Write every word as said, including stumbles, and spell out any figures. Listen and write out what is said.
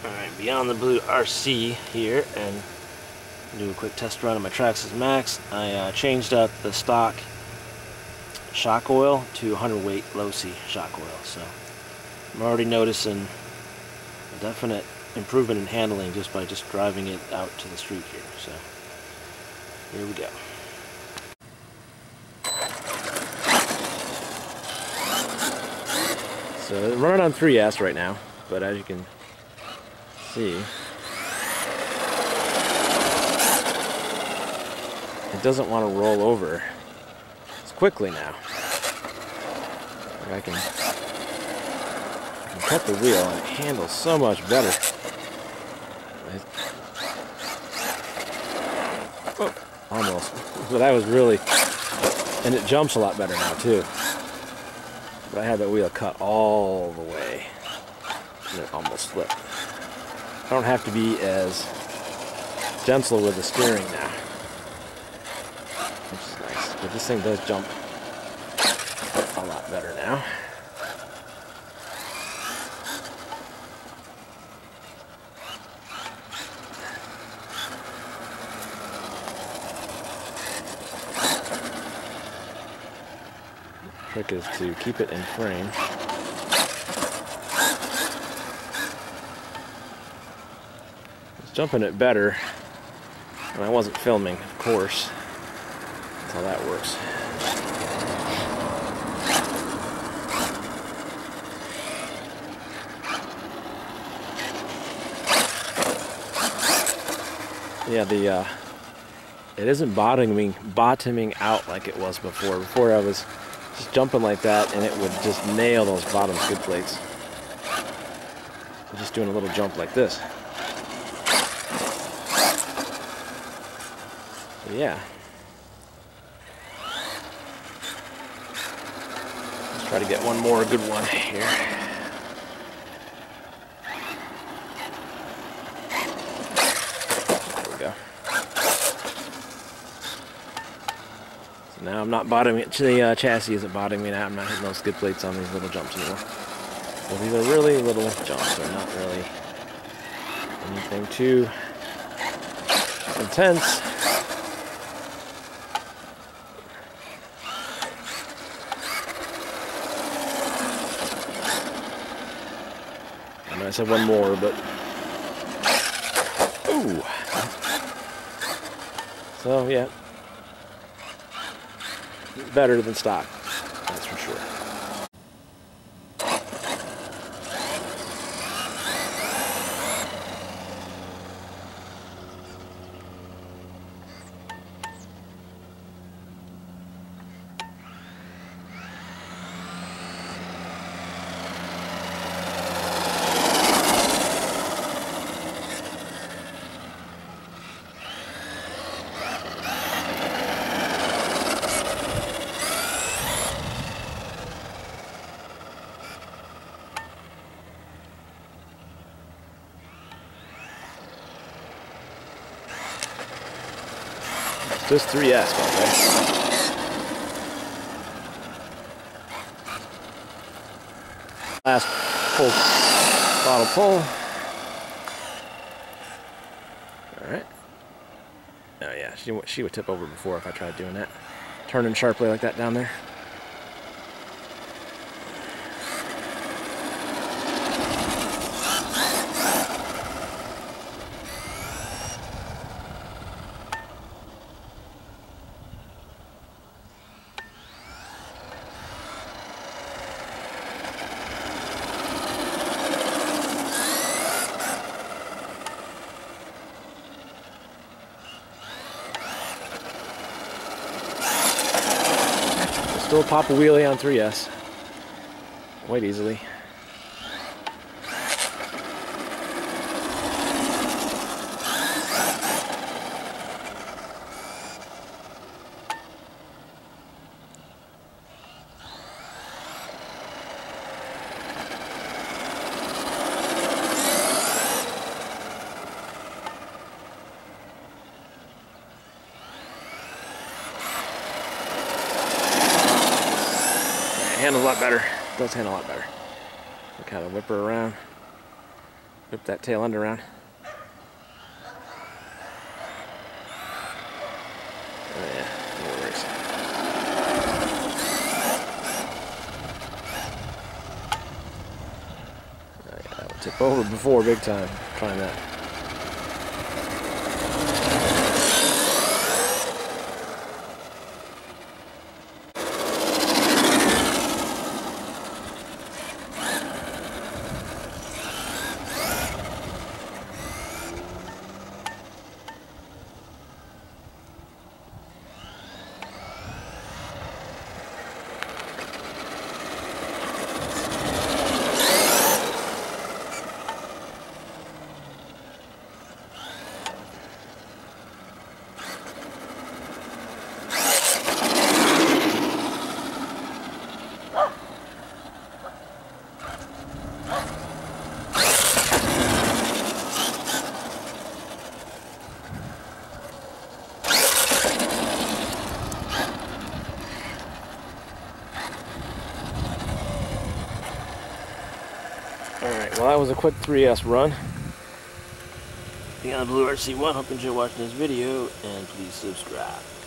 Alright, Beyond the Blue R C here, and do a quick test run of my Traxxas Maxx. I uh, changed out the stock shock oil to one hundred weight Losi shock oil, so I'm already noticing a definite improvement in handling just by just driving it out to the street here. So here we go. So running on three S right now, but as you can see, it doesn't want to roll over as quickly now. I can, I can cut the wheel and it handles so much better. It, oh, almost, but I was really, and it jumps a lot better now too. But I had that wheel cut all the way and it almost flipped. I don't have to be as gentle with the steering now, which is nice. But this thing does jump a lot better now. The trick is to keep it in frame. Jumping it better when I wasn't filming, of course. That's how that works. Yeah, the uh, it isn't bottoming bottoming out like it was before. Before I was just jumping like that and it would just nail those bottom skid plates. I'm just doing a little jump like this. Yeah. Let's try to get one more good one here. There we go. So now I'm not bottoming it. The uh, chassis isn't bottoming me now. I'm not hitting those skid plates on these little jumps anymore. So these are really little jumps. They're not really anything too intense. I said one more, but ooh. So yeah, better than stock, that's for sure. Just three S, by the way. Last full bottle pull. All right. Oh yeah, she she would tip over before if I tried doing that, turning sharply like that down there. Still pop a wheelie on three S quite easily. Handles a lot better. Does handle a lot better. Look how to whip her around. Whip that tail end around. Oh yeah, it works. Oh yeah, that would tip over before big time. Trying that. Alright, well that was a quick three S run. Being on the Blue R C one, hope you enjoyed watching this video, and please subscribe.